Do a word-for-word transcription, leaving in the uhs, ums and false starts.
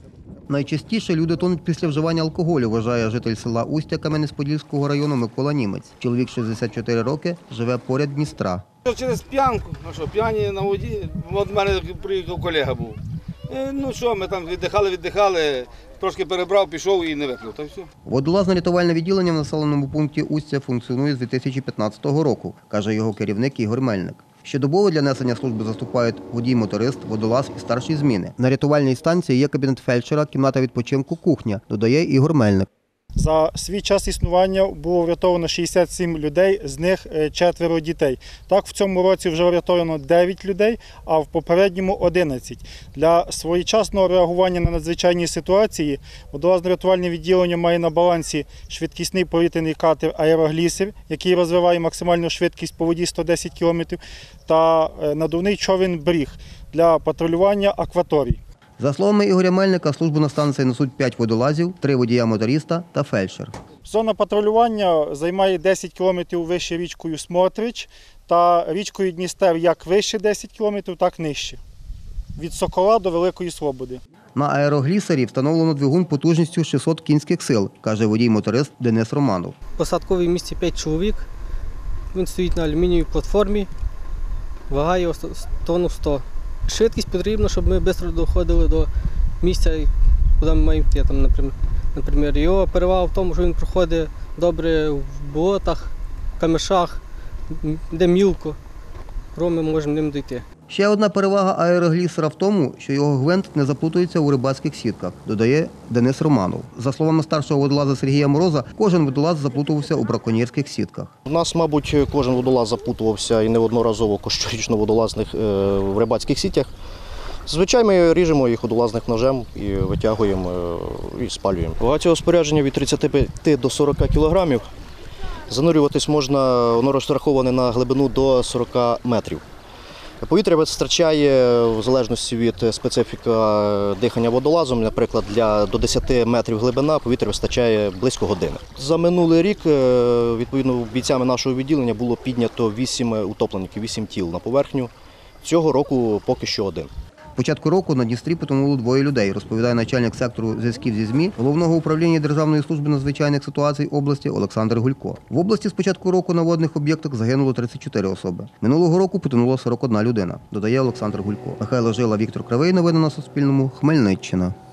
Найчастіше люди тонуть після вживання алкоголю, вважає житель села Устя Кам'янець-Подільського району Микола Німець. Чоловік шістдесят чотири роки, живе поряд Дністра. Через п'янку, ну що, п'яні на воді, от в мене приїхав колега був. І, ну що, ми там віддихали, віддихали, трошки перебрав, пішов і не випив, та все. Водолазно-рятувальне відділення в населеному пункті Устя функціонує з дві тисячі п'ятнадцятого року, каже його керівник Ігор Мельник. Щодобово для несення служби заступають водій-моторист, водолаз і старші зміни. На рятувальній станції є кабінет фельдшера, кімната відпочинку, кухня, додає Ігор Мельник. За свій час існування було врятовано шістдесят сім людей, з них четверо дітей. Так, в цьому році вже врятовано дев'ять людей, а в попередньому – одинадцять. Для своєчасного реагування на надзвичайні ситуації водолазно-рятувальне відділення має на балансі швидкісний повітряний катер «Аероглісер», який розвиває максимальну швидкість по воді сто десять кілометрів, та надувний човен «Бріг» для патрулювання акваторій. За словами Ігоря Мельника, службу на станції несуть п'ять водолазів, три водія-моториста та фельдшер. Зона патрулювання займає десять кілометрів вище річкою Смотрич та річкою Дністер як вище десять кілометрів, так нижче. Від Сокола до Великої Слободи. На аероглісері встановлено двигун потужністю шістсот кінських сил, каже водій-моторист Денис Романов. В посадковій місці п'ять чоловік, він стоїть на алюмінієвій платформі, вага його тонну сто. Швидкість потрібна, щоб ми швидко доходили до місця, куди ми маємо йти. Там, наприклад, його перевага в тому, що він проходить добре в болотах, камешах, де мілко, ми можемо ним дійти. Ще одна перевага аероглісера в тому, що його гвинт не заплутується у рибацьких сітках, додає Денис Романов. За словами старшого водолаза Сергія Мороза, кожен водолаз заплутувався у браконьєрських сітках. У нас, мабуть, кожен водолаз заплутувався і неодноразово щорічно водолазних в рибацьких сітях. Зазвичай ми ріжемо їх водолазних ножем і витягуємо і спалюємо. Вага цього спорядження від тридцяти п'яти до сорока кілограмів. Занурюватись можна, воно розраховане на глибину до сорока метрів. Повітря вистачає в залежності від специфіки дихання водолазом, наприклад, для до десяти метрів глибина повітря вистачає близько години. За минулий рік, відповідно, бійцями нашого відділення було піднято вісім утопленників, вісім тіл на поверхню. Цього року поки що один. З початку року на Дністрі потонуло двоє людей, розповідає начальник сектору зв'язків зі ЗМІ Головного управління Державної служби надзвичайних ситуацій області Олександр Гулько. В області з початку року на водних об'єктах загинуло тридцять чотири особи. Минулого року потонула сорок одна людина, додає Олександр Гулько. Михайло Жила, Віктор Кривий. Новини на Суспільному. Хмельниччина.